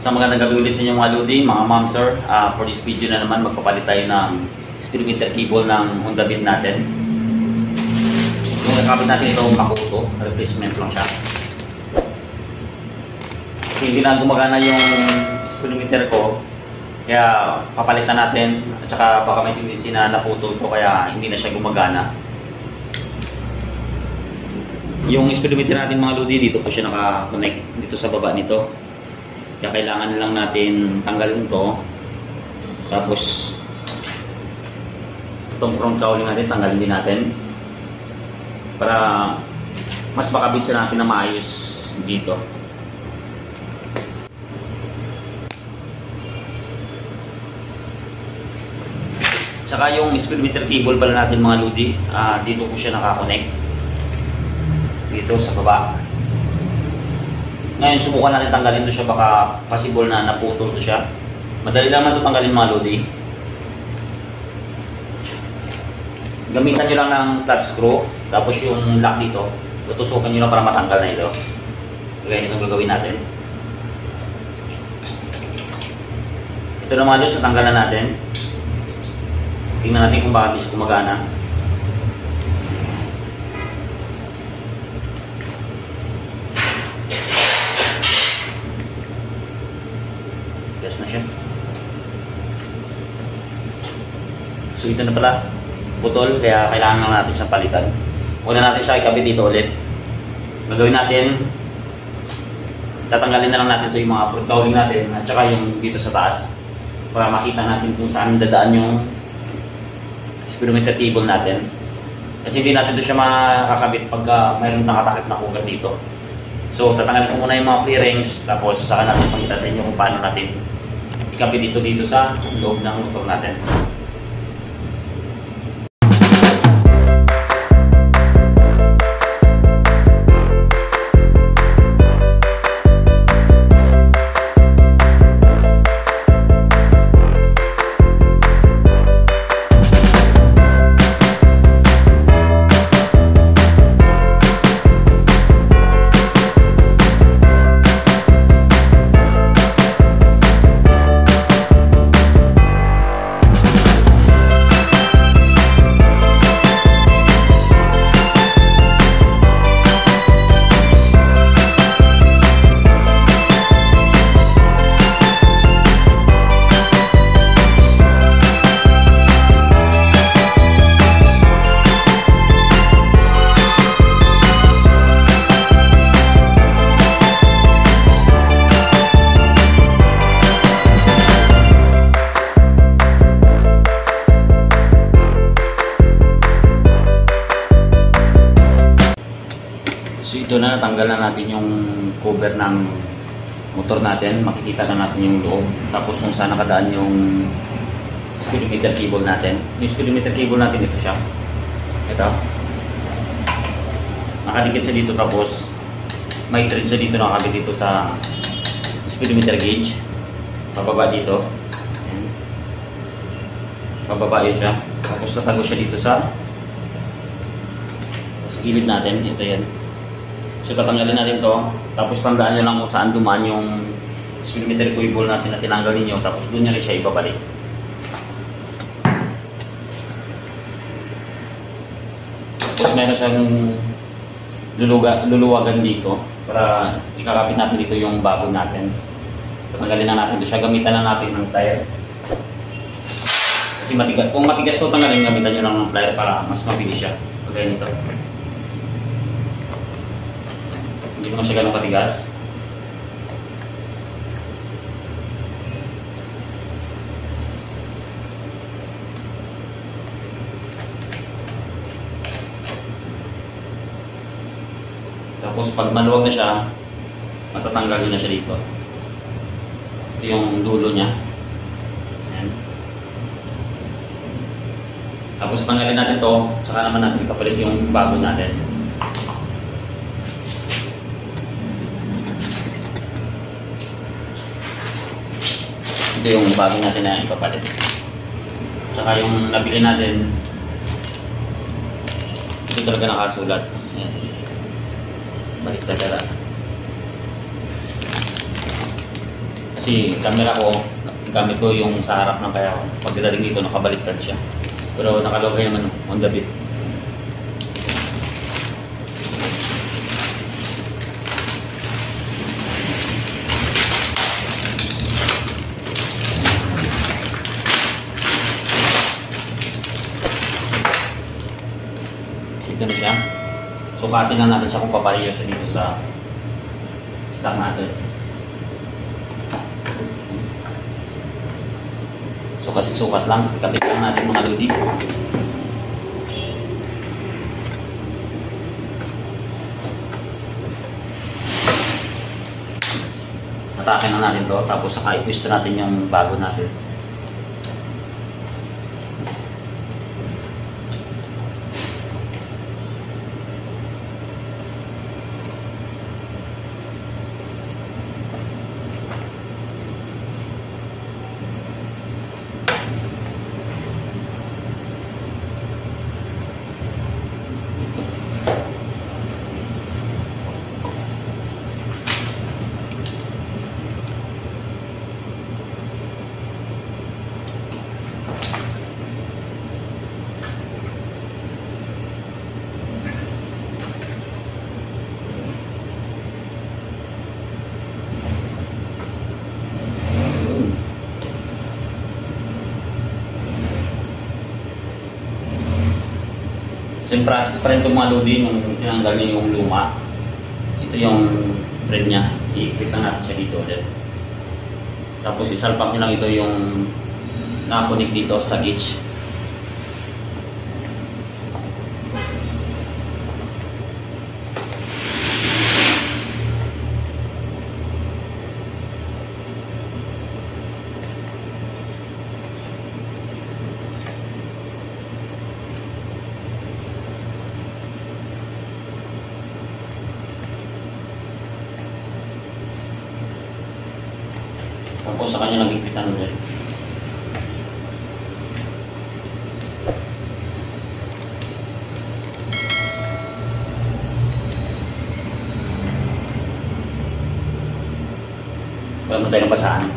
Sa magandang gabi ulit sa inyo mga Lodi, mga ma'am sir. For this video na naman, magpapalit tayo ng speedometer cable ng Honda Beat natin. Yung nakapit natin ito Makoto, replacement lang siya. Kasi hindi na gumagana yung speedometer ko, kaya papalitan natin. At saka baka may tendency na naputol ko, kaya hindi na siya gumagana. Yung speedometer natin mga Lodi, dito po siya naka-connect dito sa baba nito. Kaya kailangan lang natin tanggalin to. Tapos itong front cowling natin tanggalin din natin para mas makabit siya natin na maayos dito. Tsaka yung speedometer cable pala natin mga Lodi, dito po siya naka-connect dito sa baba. Ngayon, subukan natin tanggalin to siya, baka possible na naputol to siya. Madali naman ito tanggalin mga Lodi. Gamitan nyo lang ng flat screw, tapos yung lock dito, tutusukan nyo lang para matanggal na ito. Kaya itong gagawin natin. Ito na mga Lodi, natanggalan natin. Tingnan natin kung bakit hindi gumagana. Gas na siya. So ito na pala, putol, kaya kailangan lang natin siyang palitan. Huwag na natin siya ikabit dito ulit. Gagawin natin, tatanggalin na lang natin ito yung mga front cowling natin at saka yung dito sa taas para makita natin kung saan dadaan yung speedometer cable natin. Kasi hindi natin ito siya makakabit pagka mayroon nakatakip na kugat dito. So tatanggalin ko muna yung mga clearings, tapos saka natin pakita sa inyo kung paano natin ikabit dito sa loob ng motor natin. So ito na, tanggal na natin yung cover ng motor natin. Makikita na natin yung loob. Tapos kung saan nakadaan yung speedometer cable natin. Yung speedometer cable natin, ito siya. Ito. Nakadikit siya dito, tapos may thread siya dito, nakakabit dito sa speedometer gauge. Pababa dito. Ayan. Pababa yun siya. Tapos natago siya dito sa gilid natin. Ito yan. So tatanggalin natin to, tapos tandaan nyo lang kung saan dumaan yung speedometer cable natin na tinanggal ninyo, tapos doon nyo rin siya ibabalik. Tapos meron siyang luluwagan dito para ikakapit natin dito yung bago natin. Tatanggalin na natin ito siya, gamitan na natin ng plier. Kasi matigas, kung matigas to tanggalin, gamitan nyo lang ng plier para mas mabilis siya. Kagaya nito. Hindi naman siya ganun patigas. Tapos pag maluwag na siya, matatanggal na siya dito. Ito yung dulo niya. Ayan. Tapos tanggalin natin to, saka naman natin ipapalit yung bago natin. Ito yung bago natin na ipapalit. Tsaka yung nabili natin, ito talaga nakasulat. Ayan. Balik talaga. Kasi camera ko, gamit ko yung sa harap ng kaya pagdating dito nakabaliktad siya. Pero nakalagay naman on the bit. Ito na siya. Sukatin na natin siya kung papareho siya dito sa stock natin. So kasi sukat lang, ikabit lang natin mga lodi. Atake na natin to, tapos saka i-twist natin yung bago natin. Same process pa rin itong mga lodi nung tinanggal niya yung luma. Ito yung thread niya. I-click lang natin siya dito ulit. Tapos isalpak nyo lang ito yung nakakunik dito sa gauge. Tapos sa kanya nagigpitan ulit. Wala mo tayo ng basahan.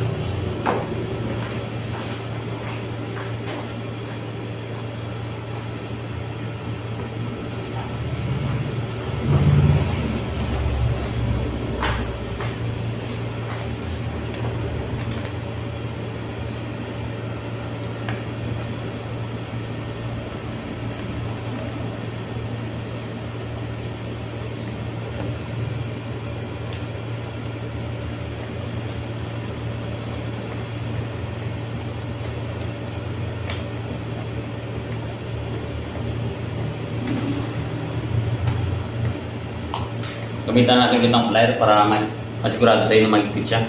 Gamitan natin kitang plier para masigurado tayo na magigpit siya.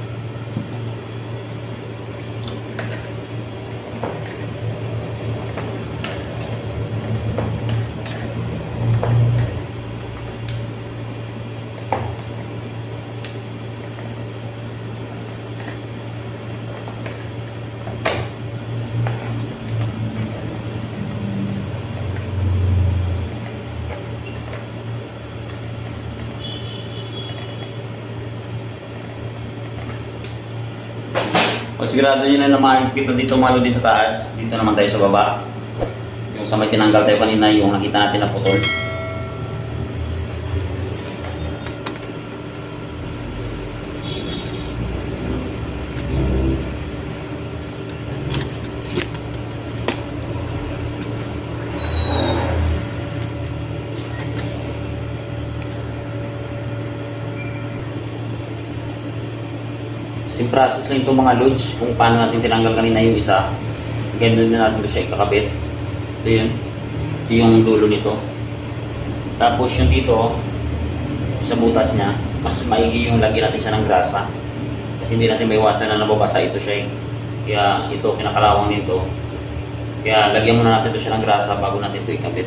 Pag sigurado nyo na makikita dito malo din sa taas, dito naman tayo sa baba. Yung sa may tinanggal tayo kanina, yung nakita natin na putol. Same process lang itong mga loads kung paano natin tinanggal kanina yung isa. Ganun na natin siya ikakabit. Ito yun. Ito yung dulo nito. Tapos yung dito, sa butas niya, mas maigi yung lagyan natin siya ng grasa. Kasi hindi natin maiwasan na nababasa ito siya. Kaya ito, kinakalawang nito. Kaya lagyan muna natin ito siya ng grasa bago natin ito ikabit.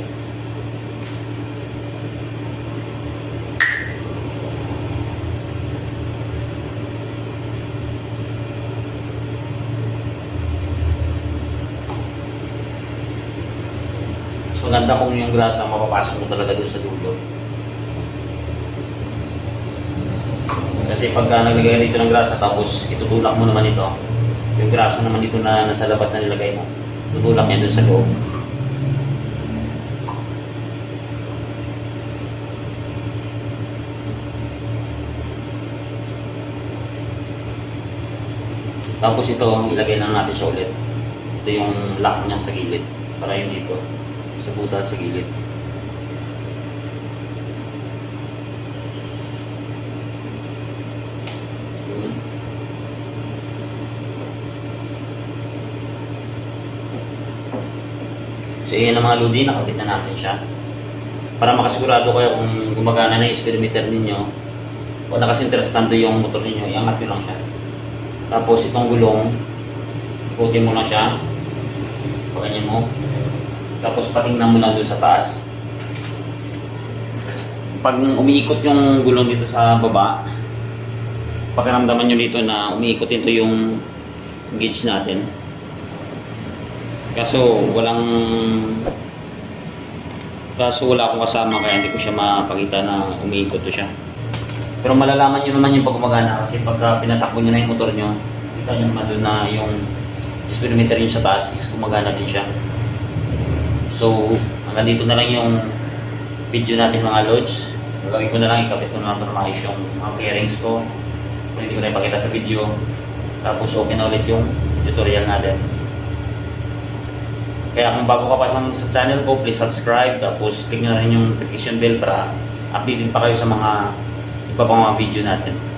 Maganda kung yung grasa mapapasok mo talaga dun sa dulo. Kasi Kasi pagka naglagay dito ng grasa tapos itutulak mo naman ito, yung grasa naman dito na nasa labas na nilagay mo, tutulak niya dun sa loob. Tapos ito, ilagay lang natin siya ulit. Ito yung lock niya sa gilid. Para yun dito. Sa buta sa gilid. So yan ang mga lodi, nakabit na natin siya. Para makasigurado kayo kung gumagana na yung speedometer ninyo o nakasinterestando yung motor ninyo, iangat nyo lang siya. Tapos itong gulong, ikutin mo na siya. Paganyan mo. Tapos patingnan mo lang doon sa taas. Pag umiikot yung gulong dito sa baba, pakiramdaman nyo dito na umiikot ito yung gauge natin. Kaso wala akong kasama kaya hindi ko siya mapakita na umiikot to siya. Pero malalaman nyo naman yung pag gumagana kasi pagka pinatakbo nyo na yung motor nyo, kita nyo naman doon na yung speedometer nyo sa taas is gumagana din siya. So hanggang dito na lang yung video natin mga lods. Gagawin ko na lang, ikapit ko na ito na maayos yung mga bearings ko. Kung hindi ko na ipakita sa video. Tapos open na ulit yung tutorial natin. Kaya kung bago ka pa sa channel ko, please subscribe. Tapos click nyo na rin yung notification bell para updated pa kayo sa mga iba pang mga video natin.